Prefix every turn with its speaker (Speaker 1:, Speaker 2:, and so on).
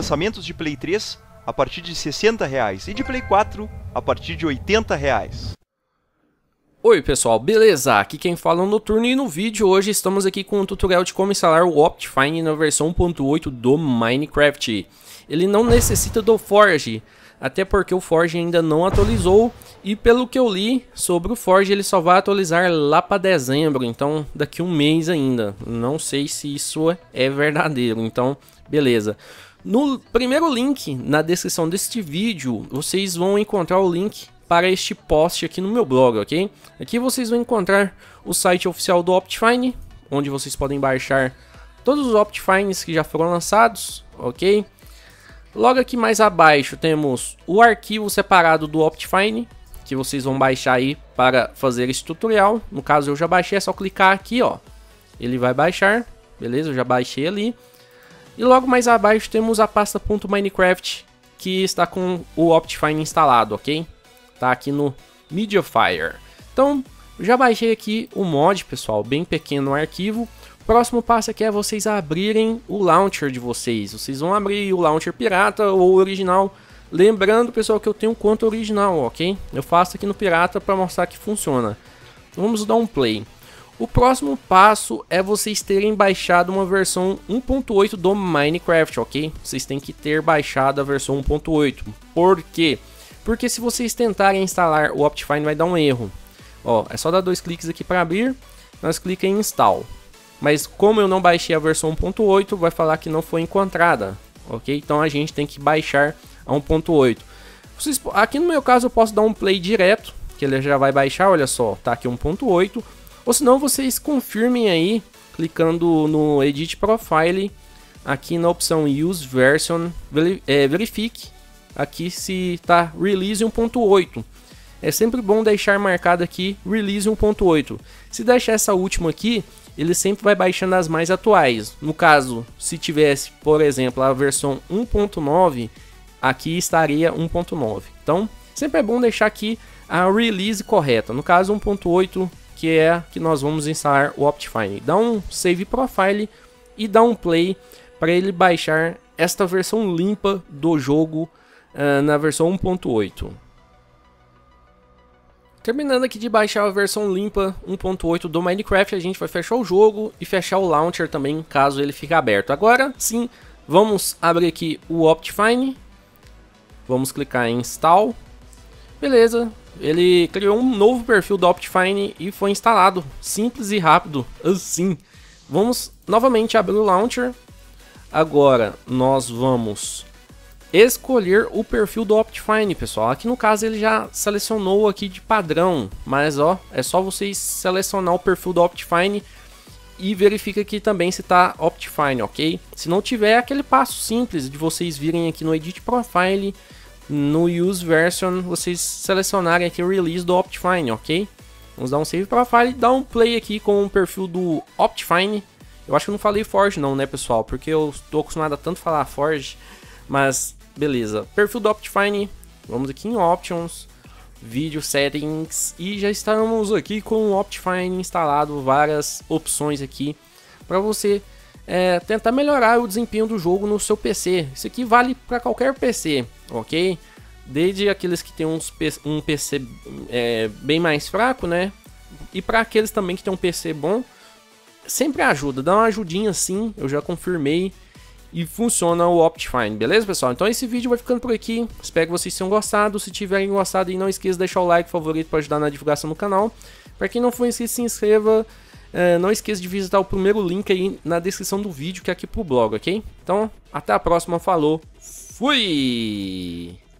Speaker 1: lançamentos de Play 3 a partir de R$ 60 e de Play 4 a partir de R$ 80.
Speaker 2: Oi pessoal, beleza? Aqui quem fala é o Noturno e no vídeo hoje estamos aqui com um tutorial de como instalar o Optifine na versão 1.8 do Minecraft. Ele não necessita do Forge, até porque o Forge ainda não atualizou e pelo que eu li sobre o Forge ele só vai atualizar lá para dezembro, então daqui um mês ainda. Não sei se isso é verdadeiro, então beleza. No primeiro link na descrição deste vídeo vocês vão encontrar o link para este post aqui no meu blog, ok? Aqui vocês vão encontrar o site oficial do Optifine, onde vocês podem baixar todos os Optifines que já foram lançados, ok? Logo aqui mais abaixo temos o arquivo separado do Optifine, que vocês vão baixar aí para fazer esse tutorial. No caso eu já baixei, é só clicar aqui, ó. Ele vai baixar, beleza? Eu já baixei ali. E logo mais abaixo temos a pasta .minecraft, que está com o Optifine instalado, ok? Tá aqui no Mediafire. Então, já baixei aqui o mod, pessoal, bem pequeno o arquivo. O próximo passo aqui é vocês abrirem o launcher de vocês. Vocês vão abrir o launcher pirata ou original. Lembrando, pessoal, que eu tenho conta original, ok? Eu faço aqui no pirata para mostrar que funciona. Vamos dar um play. O próximo passo é vocês terem baixado uma versão 1.8 do Minecraft, ok? Vocês têm que ter baixado a versão 1.8. Por quê? Porque se vocês tentarem instalar o Optifine vai dar um erro. Ó, é só dar dois cliques aqui para abrir, nós clica em install. Mas como eu não baixei a versão 1.8, vai falar que não foi encontrada, ok? Então a gente tem que baixar a 1.8. Aqui no meu caso eu posso dar um play direto, que ele já vai baixar, olha só, tá aqui 1.8. Ou senão vocês confirmem aí, clicando no Edit Profile, aqui na opção Use Version, verifique aqui se tá Release 1.8. É sempre bom deixar marcado aqui Release 1.8. Se deixar essa última aqui, ele sempre vai baixando as mais atuais. No caso, se tivesse, por exemplo, a versão 1.9, aqui estaria 1.9. Então, sempre é bom deixar aqui a release correta. No caso, 1.8, que é a que nós vamos instalar o Optifine. Dá um Save Profile e dá um Play para ele baixar esta versão limpa do jogo na versão 1.8. Terminando aqui de baixar a versão limpa 1.8 do Minecraft, a gente vai fechar o jogo e fechar o launcher também, caso ele fique aberto. Agora sim, vamos abrir aqui o Optifine. Vamos clicar em Install. Beleza, ele criou um novo perfil do Optifine e foi instalado. Simples e rápido, assim. Vamos novamente abrir o launcher. Agora nós vamos escolher o perfil do Optifine, pessoal. Aqui no caso ele já selecionou aqui de padrão, mas ó, é só vocês selecionar o perfil do Optifine e verifica aqui também se tá Optifine, ok? Se não tiver, é aquele passo simples de vocês virem aqui no Edit Profile, no Use Version, vocês selecionarem aqui o Release do Optifine, ok? Vamos dar um Save Profile e dar um Play aqui com o perfil do Optifine. Eu acho que eu não falei Forge não, né, pessoal? Porque eu estou acostumado a tanto falar Forge, mas beleza, perfil do Optifine, vamos aqui em Options, Video Settings e já estamos aqui com o Optifine instalado, várias opções aqui para você tentar melhorar o desempenho do jogo no seu PC. Isso aqui vale para qualquer PC, ok? Desde aqueles que tem um PC bem mais fraco, né? E para aqueles também que tem um PC bom, sempre ajuda, dá uma ajudinha sim, eu já confirmei. E funciona o Optifine, beleza, pessoal? Então esse vídeo vai ficando por aqui. Espero que vocês tenham gostado. Se tiverem gostado, não esqueça de deixar o like favorito para ajudar na divulgação do canal. Para quem não for inscrito, se inscreva. Não esqueça de visitar o primeiro link aí na descrição do vídeo, que é aqui pro blog, ok? Então, até a próxima. Falou. Fui!